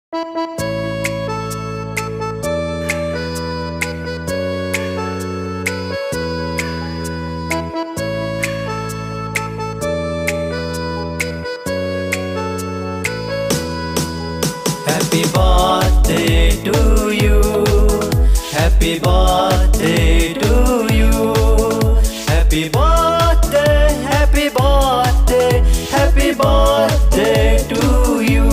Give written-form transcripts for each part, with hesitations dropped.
Happy birthday to you. Happy birthday to you. Happy birthday, happy birthday, happy birthday to you.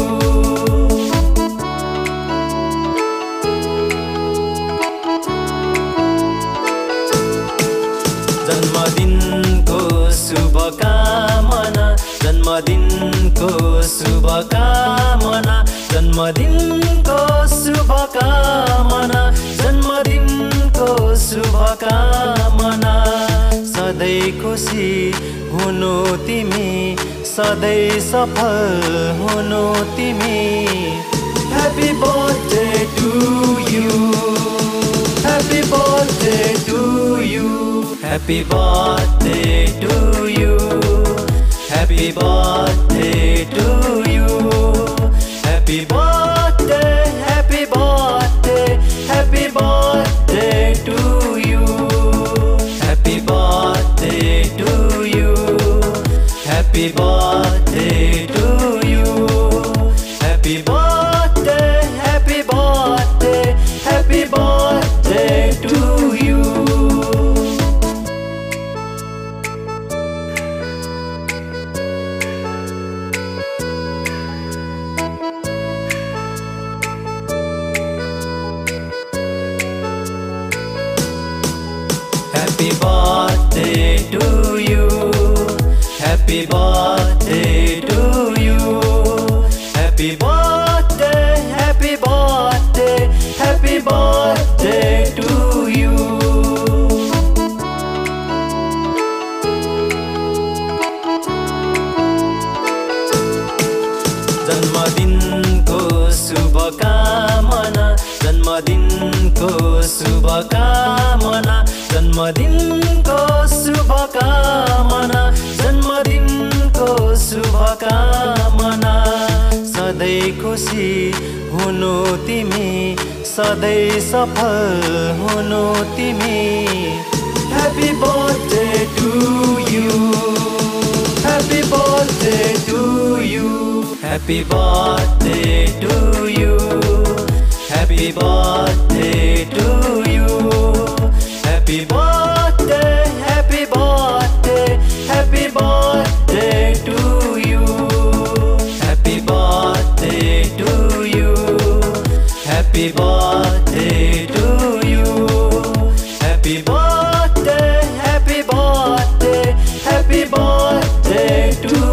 जन्मदिनको शुभकामना, जन्मदिनको शुभकामना, जन्मदिनको शुभकामना, जन्मदिनको शुभकामना। सधैँ खुसी हुनु तिमी, सधैँ सफल हुनु तिमी। Happy birthday to you. Happy birthday to you. Happy birthday to you. Happy birthday to you. Happy birthday, happy birthday, happy birthday to you. Happy birthday to you. Happy birthday to you. Happy birthday, happy birthday, happy birthday to you. Happy birthday to you. Happy birthday to you. Happy birthday, happy birthday, happy birthday to you. जन्मदिनको शुभकामना, जन्मदिनको शुभकामना, जन्मदिनको शुभकामना, जन्मदिनको शुभकामना। सधैँ खुसी हुनु तिमी, सधैँ सफल हुनु तिमी। Happy birthday to you. Happy birthday to you. Happy birthday to you. Happy birthday to you. Happy birthday, happy birthday, happy birthday to you. Happy birthday to you. Happy birthday to you. Happy birthday, happy birthday, happy birthday to